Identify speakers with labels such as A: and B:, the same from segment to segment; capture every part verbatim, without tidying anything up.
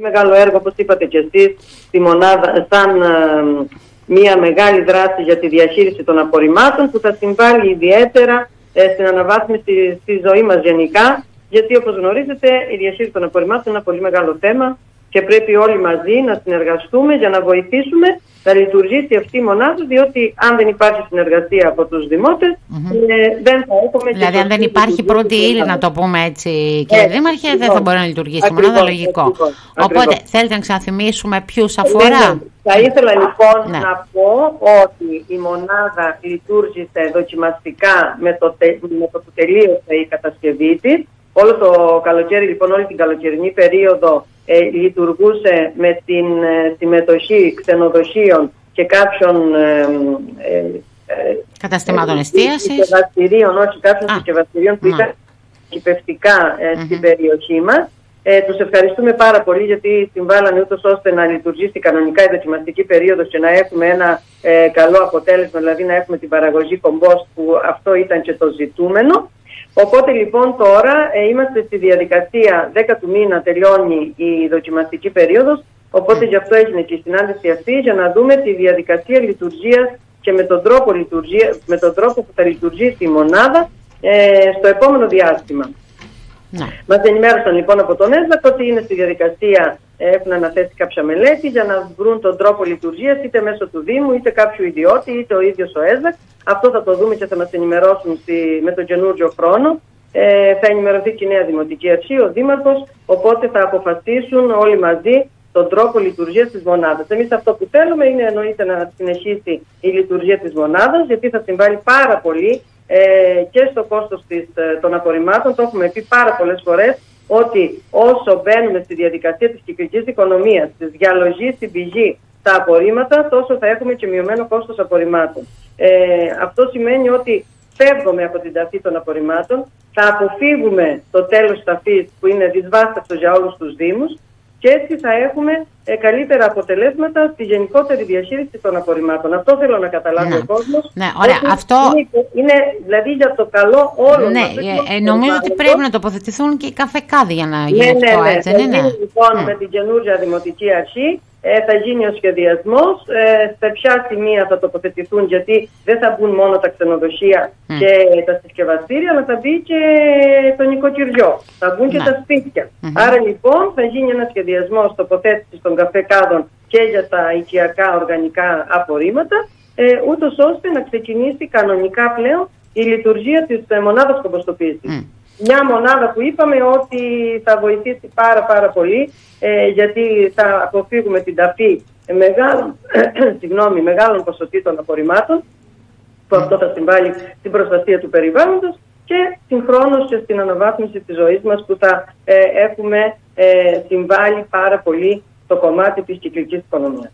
A: μεγάλο έργο, όπως είπατε και εσείς, στη μονάδα, σαν ε, μια μεγάλη δράση για τη διαχείριση των απορριμμάτων που θα συμβάλλει ιδιαίτερα ε, στην αναβάθμιση στη ζωή μας γενικά, γιατί όπως γνωρίζετε η διαχείριση των απορριμμάτων είναι ένα πολύ μεγάλο θέμα και πρέπει όλοι μαζί να συνεργαστούμε για να βοηθήσουμε να λειτουργήσει αυτή η μονάδα, διότι αν δεν υπάρχει συνεργασία από τους δημότες, mm-hmm. ε, δεν θα έχουμε...
B: Δηλαδή αν δεν υπάρχει πρώτη ύλη, να το πούμε έτσι, κύριε ε, Δήμαρχε, ακριβώς. δεν θα μπορεί να λειτουργήσει η μονάδα, λογικό. Ακριβώς, Οπότε ακριβώς. θέλετε να ξαναθυμίσουμε ποιους αφορά.
A: Ναι, θα ήθελα λοιπόν ναι. να πω ότι η μονάδα λειτουργήσε δοκιμαστικά με το, τε, με το που τελείωσε η κατασκευή της. Όλο το καλοκαίρι, λοιπόν, όλη την καλοκαιρινή περίοδο ε, λειτουργούσε με την ε, συμμετοχή ξενοδοχείων και κάποιων ε, ε, ε,
B: καταστημάτων εστίασης.
A: Συσκευαστηρίων, όχι κάποιων ah. συσκευαστηρίων που ήταν κυπευτικά ε, mm-hmm. στην περιοχή μας. Ε, τους ευχαριστούμε πάρα πολύ γιατί συμβάλλανε ούτως ώστε να λειτουργήσει κανονικά η δοκιμαστική περίοδος και να έχουμε ένα ε, καλό αποτέλεσμα, δηλαδή να έχουμε την παραγωγή κομπόστ, που αυτό ήταν και το ζητούμενο. Οπότε λοιπόν τώρα ε, είμαστε στη διαδικασία δέκα του μήνα, τελειώνει η δοκιμαστική περίοδος, οπότε γι' αυτό έγινε και η συνάντηση αυτή, για να δούμε τη διαδικασία λειτουργίας και με τον τρόπο, λειτουργία, με τον τρόπο που θα λειτουργήσει η μονάδα ε, στο επόμενο διάστημα. Ναι. Μας ενημέρωσαν λοιπόν από τον ΕΣΔΑΚ ότι είναι στη διαδικασία, έχουν αναθέσει κάποια μελέτη για να βρουν τον τρόπο λειτουργίας, είτε μέσω του Δήμου, είτε κάποιου ιδιώτη, είτε ο ίδιος ο ΕΣΔΑΚ. Αυτό θα το δούμε και θα μας ενημερώσουν στη, με τον καινούργιο χρόνο. Ε, θα ενημερωθεί και η νέα Δημοτική Αρχή, ο Δήμαρχος, οπότε θα αποφασίσουν όλοι μαζί τον τρόπο λειτουργίας της μονάδας. Εμείς αυτό που θέλουμε είναι εννοείται να συνεχίσει η λειτουργία της μονάδας, γιατί θα συμβάλλει πάρα πολύ ε, και στο κόστος της, των απορριμμάτων. Το έχουμε πει πάρα πολλές φορές ότι όσο μπαίνουμε στη διαδικασία της κυκλικής οικονομίας, της διαλογής στην πηγή τα απορρίμματα, τόσο θα έχουμε και μειωμένο κόστος απορριμμάτων. Ε, αυτό σημαίνει ότι φεύγουμε από την ταφή των απορριμμάτων, θα αποφύγουμε το τέλος ταφής που είναι δυσβάσταχτο για όλους τους Δήμους και έτσι θα έχουμε ε, καλύτερα αποτελέσματα στη γενικότερη διαχείριση των απορριμμάτων. Αυτό θέλω να καταλάβει ναι. ο κόσμος.
B: Ναι, ωραία. Αυτό...
A: Είναι, είναι δηλαδή για το καλό όλων
B: ναι, μας. Ναι, ε, νομίζω ότι πρέπει να τοποθετηθούν και οι καφεκάδοι για να γίνει
A: ναι,
B: αυτό,
A: ναι,
B: έτσι,
A: ναι.
B: ναι, ναι.
A: Θα γίνει λοιπόν ναι. με την καινούργια Δημοτική Αρχή. Ε, θα γίνει ο σχεδιασμός, ε, σε ποια σημεία θα τοποθετηθούν, γιατί δεν θα μπουν μόνο τα ξενοδοχεία mm. και τα συσκευαστήρια, αλλά θα μπει και το νοικοκυριό, θα μπουν και mm. τα σπίτια. Mm-hmm. Άρα λοιπόν θα γίνει ένα σχεδιασμός τοποθέτησης των καφεκάδων και για τα οικιακά οργανικά απορρίμματα, ε, ούτως ώστε να ξεκινήσει κανονικά πλέον η λειτουργία της ε, μονάδας κομποστοποίησης. Mm. Μια μονάδα που είπαμε ότι θα βοηθήσει πάρα πάρα πολύ, ε, γιατί θα αποφύγουμε την ταφή μεγάλων, συγγνώμη, μεγάλων ποσοτήτων απορριμμάτων, που αυτό θα συμβάλλει στην προστασία του περιβάλλοντος και συγχρόνως και στην αναβάθμιση της ζωής μας, που θα ε, έχουμε ε, συμβάλλει πάρα πολύ στο κομμάτι της κυκλικής οικονομίας.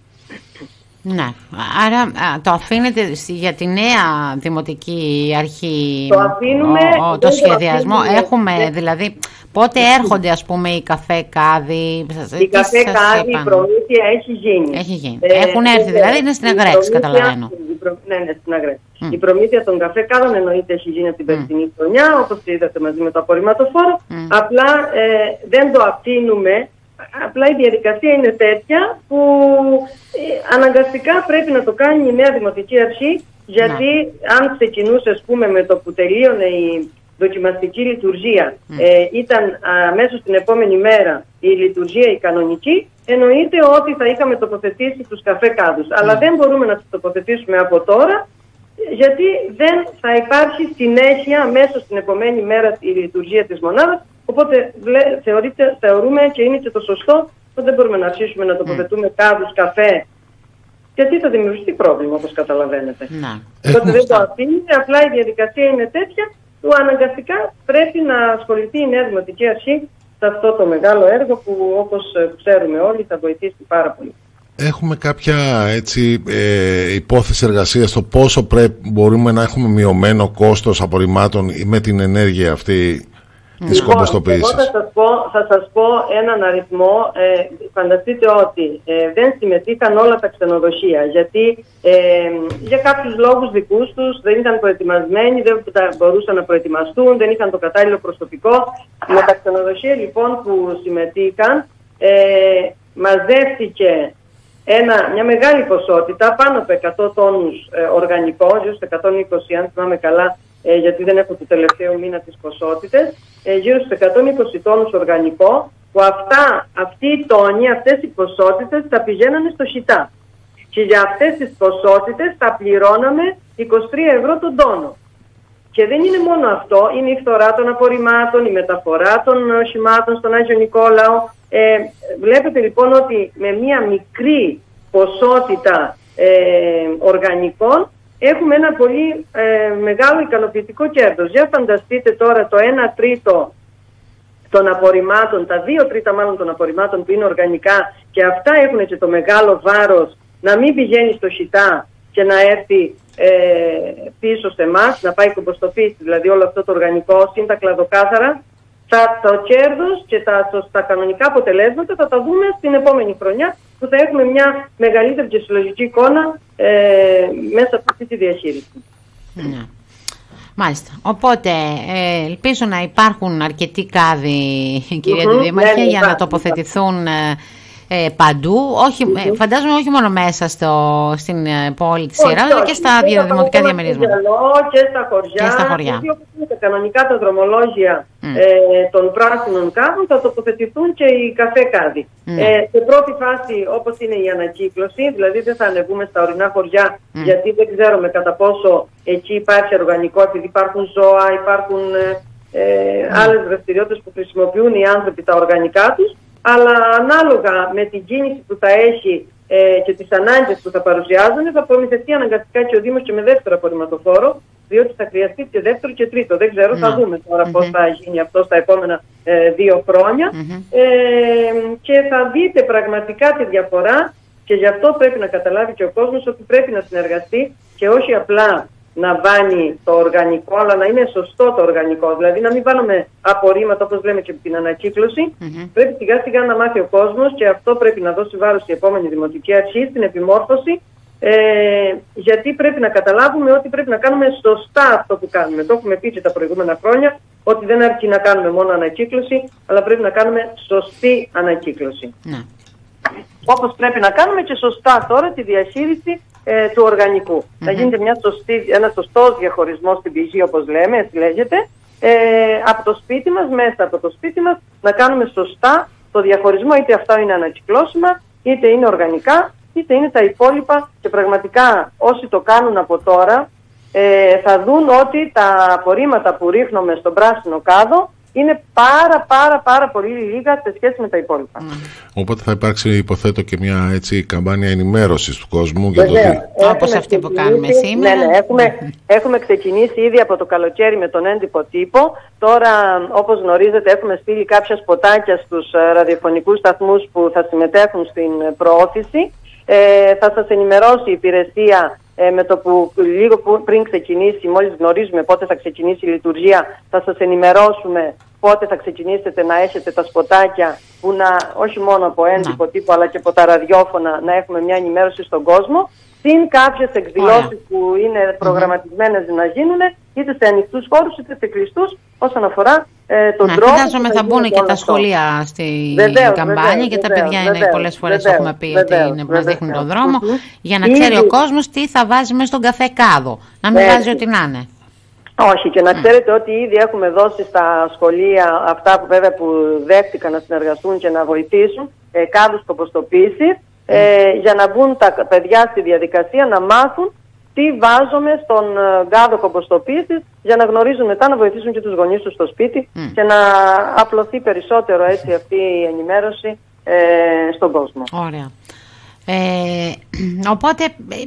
B: Ναι, άρα α, το αφήνετε για τη νέα Δημοτική Αρχή
A: το, αφήνουμε,
B: ο, ο, το σχεδιασμό.
A: Το
B: Έχουμε ναι. δηλαδή, πότε έρχονται ας πούμε οι καφέ-κάδοι.
A: Η καφέ-κάδοι, η προμήθεια έχει γίνει.
B: Έχει γίνει. Ε, Έχουν έρθει, δηλαδή είναι στην Αγρέξη, καταλαβαίνω.
A: Προ... Ναι, ναι, στην Αγρέξη. Mm. Η προμήθεια των καφέ-κάδων εννοείται έχει γίνει από την περσινή mm. χρονιά, όπως είδατε μαζί με το απορριμματοφόρο. Mm. Απλά ε, δεν το αφήνουμε. Απλά η διαδικασία είναι τέτοια που ε, αναγκαστικά πρέπει να το κάνει η νέα Δημοτική Αρχή, γιατί να. αν ξεκινούσε ας πούμε με το που τελείωνε η δοκιμαστική λειτουργία, mm. ε, ήταν αμέσως την επόμενη μέρα η λειτουργία η κανονική, εννοείται ότι θα είχαμε τοποθετήσει τους καφέ-κάδους. Mm. Αλλά δεν μπορούμε να τους τοποθετήσουμε από τώρα, γιατί δεν θα υπάρχει συνέχεια αμέσως την επόμενη μέρα η λειτουργία της μονάδας. Οπότε θεωρείται, θεωρούμε και είναι και το σωστό ότι δεν μπορούμε να αρχίσουμε να τοποθετούμε mm. κάδους, καφέ, γιατί θα δημιουργηθεί πρόβλημα, όπως καταλαβαίνετε.
B: Να.
A: Οπότε δεν το αφήνει, απλά η διαδικασία είναι τέτοια που αναγκαστικά πρέπει να ασχοληθεί η νέα Δημοτική Αρχή σε αυτό το μεγάλο έργο που, όπως ξέρουμε όλοι, θα βοηθήσει πάρα πολύ.
C: Έχουμε κάποια έτσι, ε, υπόθεση εργασίας στο πόσο πρέπει, μπορούμε να έχουμε μειωμένο κόστος απορριμμάτων με την ενέργεια αυτή της κομποστοποίησης.
A: Εγώ θα σας πω, θα σας πω έναν αριθμό. Ε, φανταστείτε ότι ε, δεν συμμετείχαν όλα τα ξενοδοχεία, γιατί ε, για κάποιους λόγους δικούς τους δεν ήταν προετοιμασμένοι, δεν μπορούσαν να προετοιμαστούν, δεν είχαν το κατάλληλο προσωπικό. Με τα ξενοδοχεία λοιπόν που συμμετείχαν, ε, μαζεύτηκε ένα, μια μεγάλη ποσότητα, πάνω από εκατό τόνους ε, οργανικό, γύρω στο εκατόν είκοσι αν θυμάμαι καλά, ε, γιατί δεν έχω το τελευταίο μήνα τις ποσότητες, ε, γύρω στους εκατόν είκοσι τόνους οργανικό, που αυτά, αυτοί οι τόνοι, αυτές οι ποσότητες θα πηγαίνανε στο Σιτά. Και για αυτές τις ποσότητες θα πληρώναμε είκοσι τρία ευρώ τον τόνο. Και δεν είναι μόνο αυτό, είναι η φθορά των απορριμμάτων, η μεταφορά των οχημάτων στον Άγιο Νικόλαο. Ε, βλέπετε λοιπόν ότι με μία μικρή ποσότητα ε, οργανικών έχουμε ένα πολύ ε, μεγάλο ικανοποιητικό κέρδος. Για φανταστείτε τώρα το ένα τρίτο των απορριμμάτων, τα δύο τρίτα μάλλον των απορριμμάτων που είναι οργανικά, και αυτά έχουν και το μεγάλο βάρος να μην πηγαίνει στο Σιτά και να έρθει ε, πίσω σε εμάς, να πάει κομποστοποίηση, δηλαδή όλο αυτό το οργανικό, συν τα κλαδοκάθαρα. Τα, το κέρδος και τα, το, τα κανονικά αποτελέσματα θα τα δούμε στην επόμενη χρονιά, που θα έχουμε μια μεγαλύτερη και συλλογική εικόνα ε, μέσα από αυτή τη διαχείριση.
B: Ναι. Μάλιστα. Οπότε ε, ελπίζω να υπάρχουν αρκετοί κάδοι, κυρία mm-hmm, Δήμαρχε, ναι, για να τοποθετηθούν ε, Ε, παντού, όχι, mm-hmm. φαντάζομαι όχι μόνο μέσα στο, στην πόλη της Σιέρα, αλλά και στα δημοτικά διαμερίσματα.
A: Και στα χωριά, και στα χωριά. Και κανονικά τα δρομολόγια mm. ε, των πράσινων κάδων θα τοποθετηθούν και οι καφέ κάδοι. Mm. Ε, σε πρώτη φάση, όπως είναι η ανακύκλωση, δηλαδή δεν θα ανεβούμε στα ορεινά χωριά, mm. γιατί δεν ξέρουμε κατά πόσο εκεί υπάρχει οργανικό, επειδή υπάρχουν ζώα, υπάρχουν ε, ε, mm. άλλες δραστηριότητες που χρησιμοποιούν οι άνθρωποι τα οργανικά τους. Αλλά ανάλογα με την κίνηση που θα έχει ε, και τις ανάγκες που θα παρουσιάζουν, θα προμηθευτεί αναγκαστικά και ο Δήμος και με δεύτερο απορριμματοφόρο, διότι θα χρειαστεί και δεύτερο και τρίτο. Δεν ξέρω, θα δούμε τώρα mm-hmm. πώς θα γίνει αυτό στα επόμενα ε, δύο χρόνια. Mm-hmm. Ε, και θα δείτε πραγματικά τη διαφορά, και γι' αυτό πρέπει να καταλάβει και ο κόσμος ότι πρέπει να συνεργαστεί και όχι απλά να βάνει το οργανικό, αλλά να είναι σωστό το οργανικό. Δηλαδή να μην βάλουμε απορρίμματα, όπως λέμε και την ανακύκλωση. Mm-hmm. Πρέπει σιγά σιγά να μάθει ο κόσμος, και αυτό πρέπει να δώσει βάρος η επόμενη Δημοτική Αρχή στην επιμόρφωση, ε, γιατί πρέπει να καταλάβουμε ότι πρέπει να κάνουμε σωστά αυτό που κάνουμε. Το έχουμε πει και τα προηγούμενα χρόνια, ότι δεν αρκεί να κάνουμε μόνο ανακύκλωση, αλλά πρέπει να κάνουμε σωστή ανακύκλωση. Mm. Όπως πρέπει να κάνουμε και σωστά τώρα τη διαχείριση ε, του οργανικού. Mm-hmm. Να γίνεται μια σωστή, ένα σωστός διαχωρισμός στην πηγή, όπως λέμε, έτσι λέγεται, ε, από το σπίτι μας, μέσα από το σπίτι μας, να κάνουμε σωστά το διαχωρισμό, είτε αυτά είναι ανακυκλώσιμα, είτε είναι οργανικά, είτε είναι τα υπόλοιπα, και πραγματικά όσοι το κάνουν από τώρα ε, θα δουν ότι τα απορρίμματα που ρίχνουμε στον πράσινο κάδο είναι πάρα πάρα πάρα πολύ λίγα σε σχέση με τα υπόλοιπα. Mm.
C: Οπότε θα υπάρξει, υποθέτω, και μια έτσι καμπάνια ενημέρωσης του κόσμου για
A: Βέβαια,
C: το τι...
B: Όπως αυτή που κάνουμε σήμερα.
A: Ναι, ναι, έχουμε, έχουμε ξεκινήσει ήδη από το καλοκαίρι με τον έντυπο τύπο. Τώρα, όπως γνωρίζετε, έχουμε στείλει κάποια σποτάκια στους ραδιοφωνικούς σταθμούς που θα συμμετέχουν στην προώθηση. Ε, θα σας ενημερώσει η υπηρεσία ε, με το που λίγο που πριν ξεκινήσει, μόλις γνωρίζουμε πότε θα ξεκινήσει η λειτουργία, θα σας ενημερώσουμε πότε θα ξεκινήσετε να έχετε τα σποτάκια, που να, όχι μόνο από έντυπο τύπο αλλά και από τα ραδιόφωνα, να έχουμε μια ενημέρωση στον κόσμο, συν κάποιες εκδηλώσεις που είναι προγραμματισμένες mm-hmm. να γίνουν, είτε σε ανοιχτούς χώρους είτε σε κλειστούς, όσον αφορά ε, τον
B: να,
A: τρόπο.
B: Φαντάζομαι θα μπουν και τα σχολεία στη βεβαίως, καμπάνια, βεβαίως, και τα βεβαίως, παιδιά είναι βεβαίως, πολλές φορές βεβαίως, έχουμε πει βεβαίως, ότι μας δείχνουν τον δρόμο, mm-hmm. για να ξέρει ήδη ο κόσμος τι θα βάζει μέσα στον καφέ κάδο, να μην βάζει ό,τι να είναι. Όχι, και να ξέρετε ότι ήδη έχουμε δώσει στα σχολεία, αυτά που βέβαια που δέχτηκαν να συνεργαστούν και να βοηθήσουν, ε, κάδους κομποστοποίησης, ε, για να μπουν τα παιδιά στη διαδικασία να μάθουν τι βάζουμε στον κάδο κομποστοποίησης, για να γνωρίζουν μετά, να βοηθήσουν και τους γονείς τους στο σπίτι mm. και να απλωθεί περισσότερο έτσι αυτή η ενημέρωση ε, στον κόσμο. Ωραία. Ε, οπότε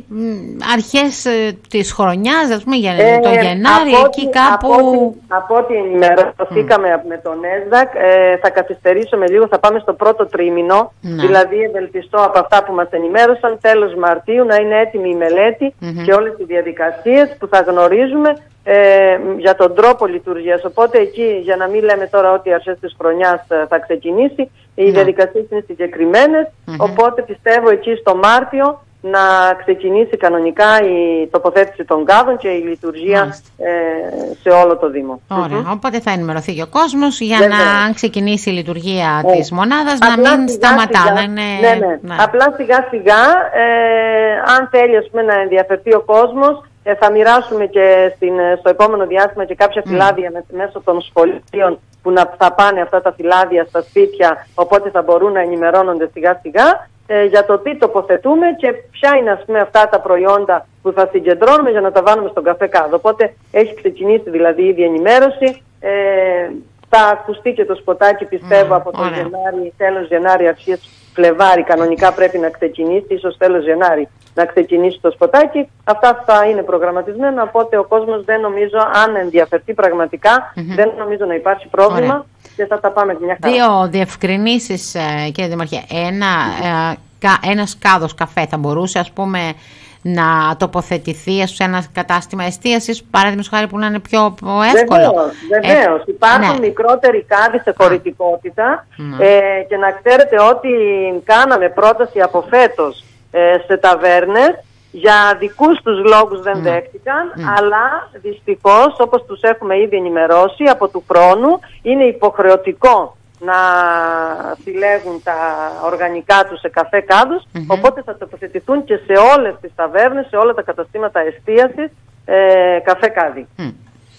B: αρχές της χρονιάς, ας πούμε, για ε, το Γενάρη,
A: από
B: εκεί κάπου...
A: Από ό,τι ενημερωθήκαμε mm. με τον ΕΣΔΑΚ, ε, θα καθυστερήσουμε λίγο, θα πάμε στο πρώτο τρίμηνο, mm. δηλαδή ευελπιστώ από αυτά που μας ενημέρωσαν, τέλος Μαρτίου να είναι έτοιμη η μελέτη mm-hmm. και όλες οι διαδικασίες που θα γνωρίζουμε ε, για τον τρόπο λειτουργίας. Οπότε εκεί, για να μην λέμε τώρα ότι αρχές της χρονιάς θα ξεκινήσει, οι mm. διαδικασίες είναι συγκεκριμένες, mm-hmm. οπότε πιστεύω εκεί στο Μάρτιο να ξεκινήσει κανονικά η τοποθέτηση των κάδων και η λειτουργία ε, σε όλο το Δήμο.
B: Ωραία. Mm-hmm. Οπότε θα ενημερωθεί και ο κόσμος για
A: Βέβαια.
B: να ξεκινήσει η λειτουργία ε, της μονάδας,
A: απλά
B: να μην
A: σιγά,
B: σταματά.
A: σιγά,
B: να είναι...
A: ναι, ναι.
B: Ναι.
A: Απλά σιγά σιγά, ε, αν θέλει ας πούμε, να ενδιαφερθεί ο κόσμος, ε, θα μοιράσουμε και στην, στο επόμενο διάστημα και κάποια mm. φυλάδια με, μέσω των σχολείων που να, θα πάνε αυτά τα φυλάδια στα σπίτια, οπότε θα μπορούν να ενημερώνονται σιγά σιγά ε, για το τι τοποθετούμε και ποια είναι ας πούμε, αυτά τα προϊόντα που θα συγκεντρώνουμε για να τα βάλουμε στον καφέ κάδο. Οπότε έχει ξεκινήσει δηλαδή ήδη η ενημέρωση. Ε, θα ακουστεί και το σποτάκι πιστεύω mm, από τον Γενάρη, τέλος Γενάρη, αρχές Φλεβάρη κανονικά πρέπει να ξεκινήσει, ίσως τέλος Γενάρη να ξεκινήσει το σποτάκι. Αυτά θα είναι προγραμματισμένα, οπότε ο κόσμος δεν νομίζω, αν ενδιαφερθεί πραγματικά, mm-hmm. δεν νομίζω να υπάρχει πρόβλημα. Ωραία. Και θα τα πάμε μια χαρά.
B: Δύο διευκρινήσεις, κύριε Δημαρχέ. Ένα, ε, ένας κάδος καφέ θα μπορούσε, ας πούμε, να τοποθετηθεί σε ένα κατάστημα εστίασης, παράδειγμα χάρη που να είναι πιο εύκολο.
A: Βεβαίως, βεβαίως. Ε, υπάρχουν ναι. μικρότεροι κάδοι σε χωρητικότητα mm. ε, και να ξέρετε ότι κάναμε πρόταση από φέτος ε, σε ταβέρνες, για δικούς τους λόγους δεν mm. δέχτηκαν, mm. αλλά δυστυχώς όπως τους έχουμε ήδη ενημερώσει από του χρόνου είναι υποχρεωτικό να συλλέγουν τα οργανικά τους σε καφέ κάδους, mm-hmm. οπότε θα τοποθετηθούν και σε όλες τις ταβέρνες, σε όλα τα καταστήματα εστίασης ε, καφέ κάδι. Mm.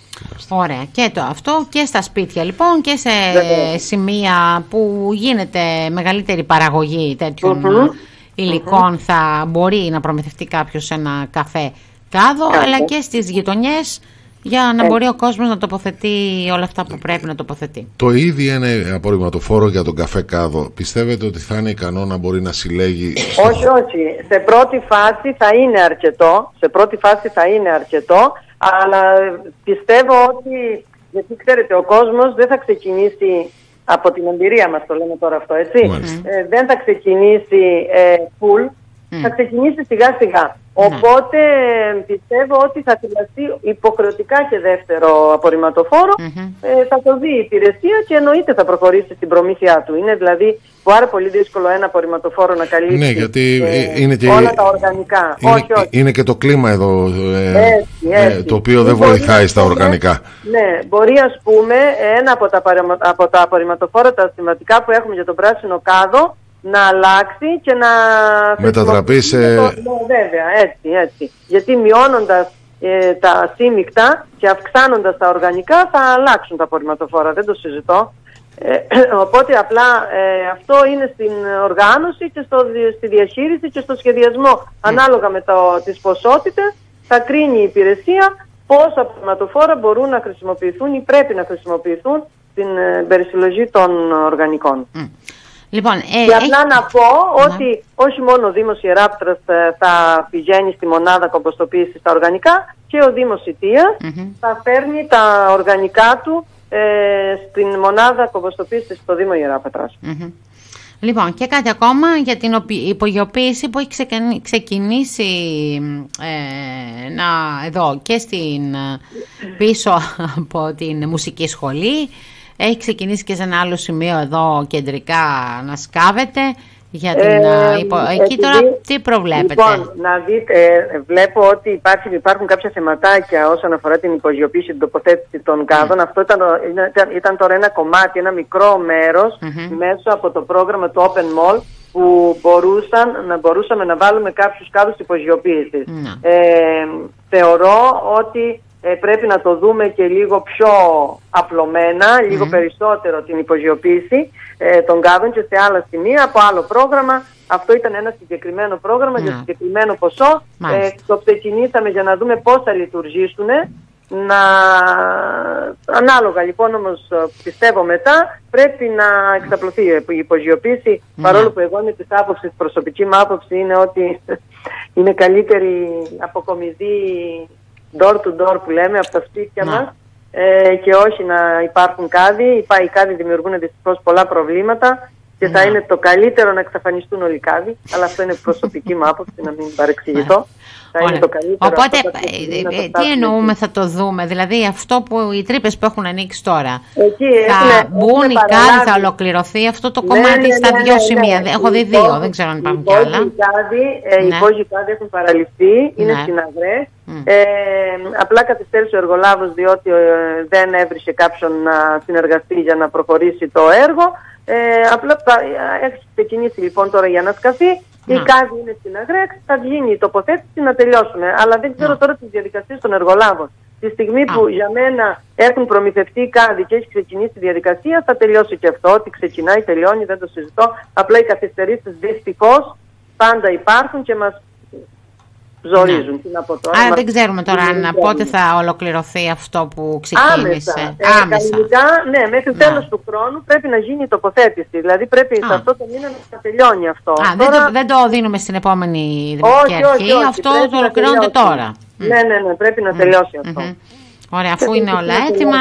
B: Ωραία. Και το αυτό και στα σπίτια λοιπόν και σε Βέβαια. σημεία που γίνεται μεγαλύτερη παραγωγή τέτοιων mm-hmm. υλικών mm-hmm. θα μπορεί να προμηθευτεί κάποιος ένα καφέ κάδο, Κάτω. αλλά και στις γειτονιές για να μπορεί ο κόσμος να τοποθετεί όλα αυτά που πρέπει να τοποθετεί.
C: Το ήδη είναι απορριμματοφόρο για τον καφέ κάδο. Πιστεύετε ότι θα είναι ικανό να μπορεί να συλλέγει...
A: Όχι, όχι. Σε πρώτη φάση θα είναι αρκετό. Σε πρώτη φάση θα είναι αρκετό. Αλλά πιστεύω ότι, γιατί ξέρετε, ο κόσμος δεν θα ξεκινήσει, από την εμπειρία μας το λέμε τώρα αυτό, έτσι. Ε, δεν θα ξεκινήσει ε, full. Mm. Θα ξεκινήσει σιγά σιγά. Mm. Οπότε πιστεύω ότι θα χρειαστεί υποχρεωτικά και δεύτερο απορριμματοφόρο. Mm-hmm. Ε, θα το δει η υπηρεσία και εννοείται θα προχωρήσει στην προμήθειά του. Είναι δηλαδή πάρα πολύ δύσκολο ένα απορριμματοφόρο να καλύψει
C: ναι, γιατί
A: ε,
C: είναι και
A: όλα τα οργανικά.
C: Είναι,
A: όχι, όχι. είναι
C: και το κλίμα εδώ
A: ε, έτσι, έτσι.
C: Ε, το οποίο δεν βοηθάει στα οργανικά.
A: Ναι, μπορεί ας πούμε ένα από τα, από τα απορριμματοφόρα τα σημαντικά που έχουμε για τον πράσινο κάδο να αλλάξει και να
C: μετατραπεί σε...
A: Ναι, βέβαια, έτσι, έτσι. Γιατί μειώνοντας ε, τα σύμμικτα και αυξάνοντας τα οργανικά θα αλλάξουν τα απορριμματοφόρα, δεν το συζητώ. Ε, οπότε απλά ε, αυτό είναι στην οργάνωση και στο, στη διαχείριση και στο σχεδιασμό. Mm. Ανάλογα με το, τις ποσότητες θα κρίνει η υπηρεσία πόσα απορριμματοφόρα μπορούν να χρησιμοποιηθούν ή πρέπει να χρησιμοποιηθούν στην ε, περισυλλογή των οργανικών. Mm.
B: Λοιπόν, ε,
A: και απλά
B: έχει...
A: να πω ότι ναι. όχι μόνο ο Δήμος Ιεράπετρας θα πηγαίνει στη μονάδα κομποστοποίησης στα οργανικά, και ο Δήμος Ιτίας mm-hmm. θα φέρνει τα οργανικά του ε, στην μονάδα κομποστοποίησης στο Δήμο Ιεράπετρας.
B: Mm-hmm. Λοιπόν, και κάτι ακόμα για την υπογειοποίηση που έχει ξεκινήσει ε, να, εδώ και στην, πίσω από την μουσική σχολή. Έχει ξεκινήσει και σε ένα άλλο σημείο εδώ κεντρικά να σκάβεται για την, ε, υπο... εκεί επειδή, τώρα τι προβλέπετε?
A: Λοιπόν, να δείτε, ε, βλέπω ότι υπάρχει, υπάρχουν κάποια θεματάκια όσον αφορά την υπογειοποίηση, την τοποθέτηση των κάδων. Mm. Αυτό ήταν, ήταν, ήταν τώρα ένα κομμάτι, ένα μικρό μέρος mm-hmm. μέσω από το πρόγραμμα του Open Mall που μπορούσαν, να μπορούσαμε να βάλουμε κάποιους κάδους υπογειοποίησης. Mm. Ε, θεωρώ ότι Ε, πρέπει να το δούμε και λίγο πιο απλωμένα, λίγο mm-hmm. περισσότερο την υπογειοποίηση ε, των κάδων και σε άλλα σημεία από άλλο πρόγραμμα. Αυτό ήταν ένα συγκεκριμένο πρόγραμμα mm-hmm. για συγκεκριμένο ποσό. Ε, το ξεκινήσαμε για να δούμε πώς θα λειτουργήσουν. Να... Ανάλογα λοιπόν όμως πιστεύω μετά πρέπει να εξαπλωθεί η υπογειοποίηση mm-hmm. παρόλο που εγώ είμαι της άποψης, προσωπική μου άποψη είναι ότι είναι καλύτερη αποκομιδή door to door που λέμε από τα σπίτια μας ε, και όχι να υπάρχουν κάδοι. Οι κάδοι δημιουργούν δυστυχώς πολλά προβλήματα και θα είναι το καλύτερο να εξαφανιστούν όλοι οι κάδοι, αλλά αυτό είναι προσωπική μου άποψη, να μην παρεξηγηθώ. Θα είναι το καλύτερο.
B: Οπότε, ε, τι εννοούμε εκεί. Θα το δούμε, δηλαδή αυτό που οι τρύπες που έχουν ανοίξει τώρα, εκεί, θα έχουμε, μπουν οι κάδοι, θα ολοκληρωθεί αυτό το κομμάτι ναι, ναι, στα ναι, δύο ναι, σημεία. Ναι. Έχω δει δύο, δεν ξέρω αν υπάρχουν κι άλλα.
A: Οι υπόγειοι κάδοι έχουν παραληφθεί, είναι στην Αγρές. Mm. Ε, απλά καθυστέρησε ο εργολάβος διότι ε, δεν έβρισε κάποιον να συνεργαστεί για να προχωρήσει το έργο. Ε, απλά έχει ξεκινήσει λοιπόν τώρα η ανασκαφή. Mm. Η κάδη είναι στην Αγρές, θα γίνει η τοποθέτηση να τελειώσουμε. Αλλά δεν ξέρω mm. τώρα τις διαδικασίες των εργολάβων. Τη στιγμή που mm. για μένα έχουν προμηθευτεί οι κάδοι και έχει ξεκινήσει η διαδικασία, θα τελειώσει και αυτό. Ότι ξεκινάει, τελειώνει, δεν το συζητώ. Απλά οι καθυστερήσεις δυστυχώς πάντα υπάρχουν και μας ζορίζουν.
B: Ναι. Άρα δεν ξέρουμε τώρα αν πότε θα ολοκληρωθεί αυτό που ξεκίνησε.
A: Άμεσα. Ε, Άμεσα. Κανονικά, ναι, μέχρι το τέλος του χρόνου πρέπει να γίνει η τοποθέτηση. Δηλαδή πρέπει Α. σε αυτό το μήνα να τελειώνει αυτό.
B: Α, τώρα... δεν, το, δεν το δίνουμε στην επόμενη δημοτική αρχή. Όχι, όχι, αυτό το ολοκληρώνεται τώρα.
A: Ναι, ναι, ναι, πρέπει να τελειώσει mm. αυτό.
B: Mm-hmm. Ωραία, αφού πρέπει είναι όλα έτοιμα,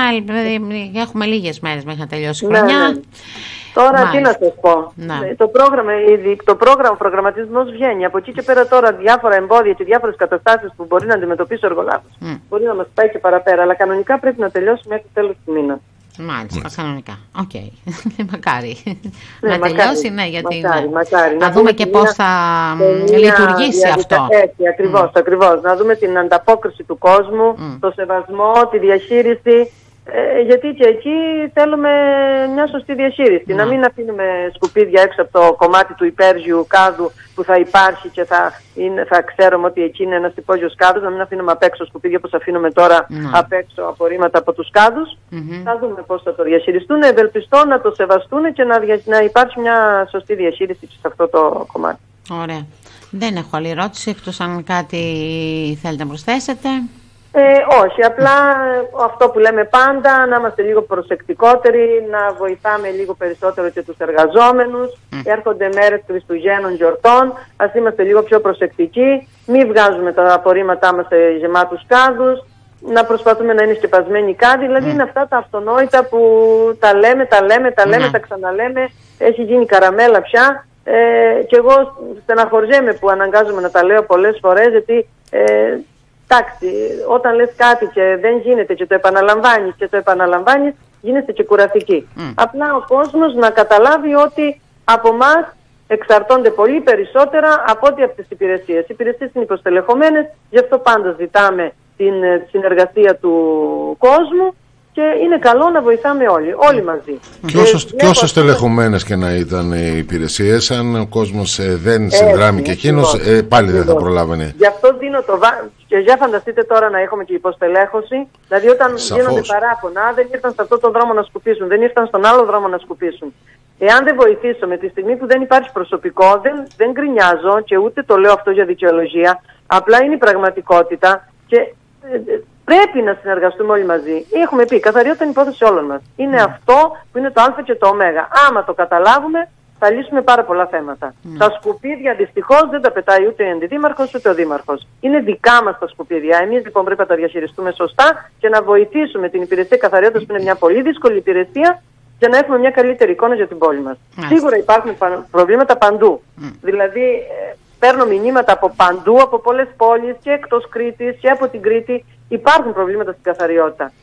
B: έχουμε λίγες μέρες μέχρι να τελειώσει η χρονιά. Ναι, ναι.
A: Τώρα Μάλιστα. τι να σας πω, ναι. το πρόγραμμα, το πρόγραμμα, ο προγραμματισμός βγαίνει. Από εκεί και πέρα τώρα διάφορα εμπόδια και διάφορες καταστάσεις που μπορεί να αντιμετωπίσει ο εργολάβος. Mm. Μπορεί να μας πάει και παραπέρα, αλλά κανονικά πρέπει να τελειώσει μέχρι το τέλος του μήνα.
B: Μάλιστα, mm. κανονικά. Οκ. Okay. μακάρι.
A: Ναι,
B: να
A: μακάρι,
B: τελειώσει, ναι, γιατί
A: μακάρι,
B: ναι.
A: μακάρι.
B: Να, να δούμε και πώς θα λειτουργήσει αυτό.
A: Έτσι, ακριβώς, mm. ακριβώς. Να δούμε την ανταπόκριση του κόσμου, mm. το σεβασμό, τη διαχείριση. Ε, γιατί και εκεί θέλουμε μια σωστή διαχείριση. Να, να μην αφήνουμε σκουπίδια έξω από το κομμάτι του υπέργειου κάδου που θα υπάρχει και θα, είναι, θα ξέρουμε ότι εκεί είναι ένας υπόγειος κάδος. Να μην αφήνουμε απ' έξω σκουπίδια όπως αφήνουμε τώρα να. απ' έξω απορρίμματα από τους κάδους. Mm-hmm. Θα δούμε πώς θα το διαχειριστούν. Ευελπιστώ να το σεβαστούν και να, να υπάρχει μια σωστή διαχείριση σε αυτό το κομμάτι.
B: Ωραία. Δεν έχω άλλη ερώτηση εκτός αν κάτι θέλετε να προσθέσετε.
A: Ε, όχι, απλά αυτό που λέμε πάντα, να είμαστε λίγο προσεκτικότεροι, να βοηθάμε λίγο περισσότερο και τους εργαζόμενους. Mm. Έρχονται μέρες Χριστουγέννων, γιορτών, ας είμαστε λίγο πιο προσεκτικοί, μην βγάζουμε τα απορρίμματά μας σε γεμάτους κάδους, να προσπαθούμε να είναι σκεπασμένοι οι κάδοι, δηλαδή mm. είναι αυτά τα αυτονόητα που τα λέμε, τα λέμε, τα λέμε, mm. τα ξαναλέμε, έχει γίνει καραμέλα πια. Ε, και εγώ στεναχωριέμαι που αναγκάζομαι να τα λέω πολλές φορές, γιατί ε, εντάξει, όταν λες κάτι και δεν γίνεται και το επαναλαμβάνεις και το επαναλαμβάνεις, γίνεσαι και κουραστική. Mm. Απλά ο κόσμος να καταλάβει ότι από εμάς εξαρτώνται πολύ περισσότερα από ό,τι από τις υπηρεσίες. Οι υπηρεσίες είναι υποστελεχωμένες, γι' αυτό πάντα ζητάμε την συνεργασία του κόσμου και είναι καλό να βοηθάμε όλοι, όλοι μαζί.
C: Και όσο, ε, και όσο στελεχωμένες και να ήταν οι υπηρεσίες, αν ο κόσμος ε, δεν συνδράμει και εκείνος, ε, πάλι δεν θα προλάβαινε.
A: Γι' αυτό δίνω το βά... Και για φανταστείτε τώρα να έχουμε και υποστελέχωση, δηλαδή όταν Σαφώς. γίνονται παράπονα, δεν ήρθαν σε αυτό το δρόμο να σκουπίσουν, δεν ήρθαν στον άλλο δρόμο να σκουπίσουν. Εάν δεν βοηθήσουμε τη στιγμή που δεν υπάρχει προσωπικό, δεν, δεν γκρινιάζω και ούτε το λέω αυτό για δικαιολογία, απλά είναι η πραγματικότητα και ε, πρέπει να συνεργαστούμε όλοι μαζί. Έχουμε πει, καθαριότητα είναι υπόθεση όλων μας. Είναι mm. αυτό που είναι το α και το ω. Άμα το καταλάβουμε, θα λύσουμε πάρα πολλά θέματα. Mm. Τα σκουπίδια δυστυχώς δεν τα πετάει ούτε ο αντιδήμαρχος ούτε ο δήμαρχος. Είναι δικά μας τα σκουπίδια. Εμείς λοιπόν πρέπει να τα διαχειριστούμε σωστά και να βοηθήσουμε την υπηρεσία καθαριότητας, που είναι μια πολύ δύσκολη υπηρεσία, για να έχουμε μια καλύτερη εικόνα για την πόλη μας. Mm. Σίγουρα υπάρχουν προβλήματα παντού. Mm. Δηλαδή, ε, παίρνω μηνύματα από παντού, από πολλές πόλεις και εκτός Κρήτης και από την Κρήτη. Υπάρχουν προβλήματα στην καθαριότητα.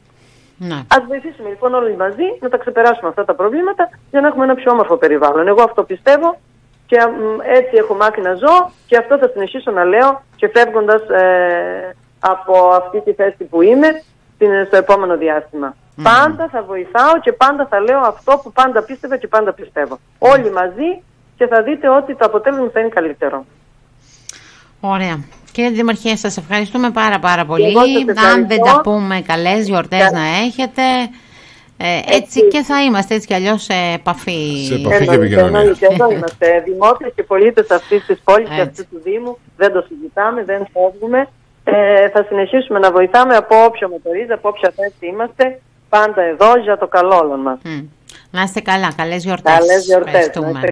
A: Ναι. Ας βοηθήσουμε λοιπόν όλοι μαζί να τα ξεπεράσουμε αυτά τα προβλήματα για να έχουμε ένα πιο όμορφο περιβάλλον. Εγώ αυτό πιστεύω και έτσι έχω μάθει να ζω και αυτό θα συνεχίσω να λέω και φεύγοντας ε, από αυτή τη θέση που είμαι στο επόμενο διάστημα. Mm. Πάντα θα βοηθάω και πάντα θα λέω αυτό που πάντα πίστευα και πάντα πιστεύω. Mm. Όλοι μαζί και θα δείτε ότι το αποτέλεσμα θα είναι καλύτερο.
B: Ωραία. Κύριε Δημαρχέ, σας ευχαριστούμε πάρα πάρα πολύ. Αν δεν τα πούμε, καλές γιορτές να έχετε. Ε, έτσι, έτσι και θα είμαστε έτσι κι αλλιώς σε επαφή.
C: Σε επαφή και επικοινωνία.
A: Εδώ είμαστε δημότες και πολίτες αυτής της πόλης και αυτής του Δήμου. Δεν το συζητάμε, δεν φεύγουμε. Ε, θα συνεχίσουμε να βοηθάμε από όποιο μετορίζει, από όποια θέση είμαστε. Πάντα εδώ για το καλό όλων μας.
B: Mm. Να είστε καλά. Καλές γιορτές.
A: Καλές γιορτές.